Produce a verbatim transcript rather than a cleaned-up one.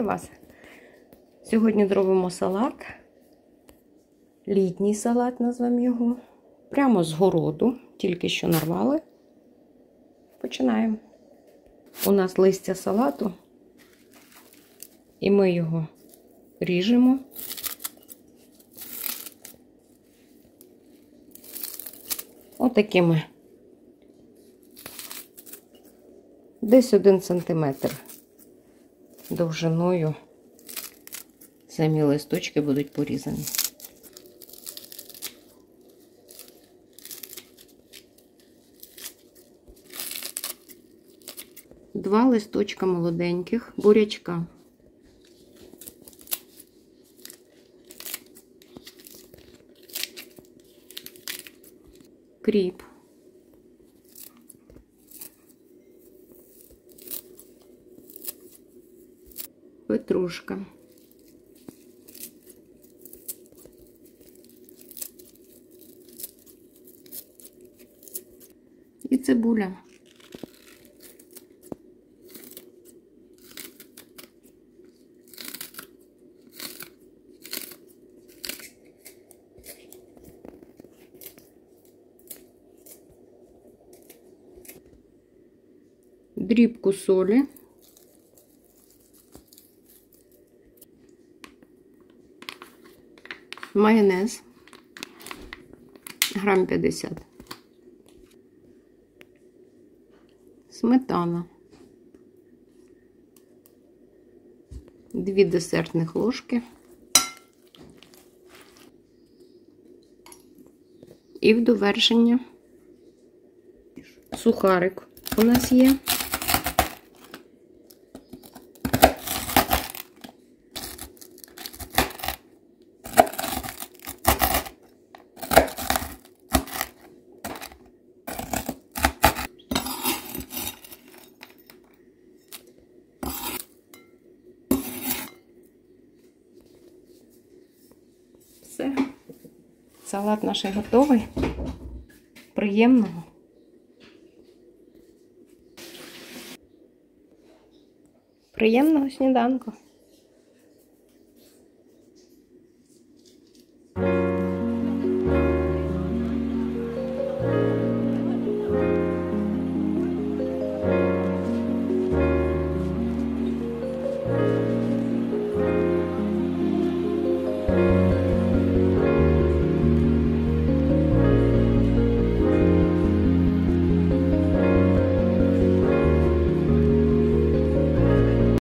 вас! Сьогодні зробимо салат, літній салат назвемо його, прямо з городу, тільки що нарвали. Починаємо. У нас листя салату, і ми його ріжемо. Отакими. Десь один сантиметр довжиною самі листочки будуть порізані. Два листочка молоденьких бурячка. Кріп. Петрушка. І цибуля. Дрібку солі. Майонез. Грам п'ятдесят. Сметана. Дві десертних ложки. І в довершення сухарик у нас є. Все. Салат наш готовий. Приємного. Приємного сніданку. Thank you.